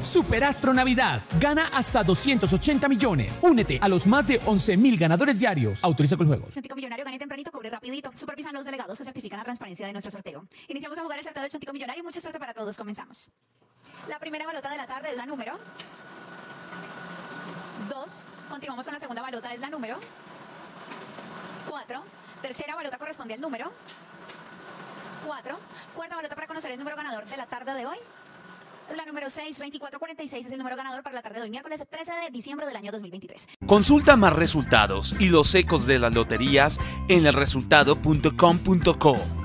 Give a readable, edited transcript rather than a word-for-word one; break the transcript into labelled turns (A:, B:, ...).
A: Superastro Navidad. Gana hasta 280 millones. Únete a los más de 11.000 ganadores diarios. Autoriza con juegos.
B: Chontico Millonario, gane tempranito, cobre rapidito. Supervisan los delegados que certifican la transparencia de nuestro sorteo. Iniciamos a jugar el sorteo del Chontico Millonario. Mucha suerte para todos. Comenzamos. La primera balota de la tarde es la número 2. Continuamos con la segunda balota, es la número 4. Tercera balota corresponde al número 4. Cuarta balota para conocer el número ganador de la tarde de hoy. La número 6, 2446 es el número ganador para la tarde de hoy, miércoles 13 de diciembre del año 2023.
C: Consulta más resultados y los ecos de las loterías en elresultado.com.co.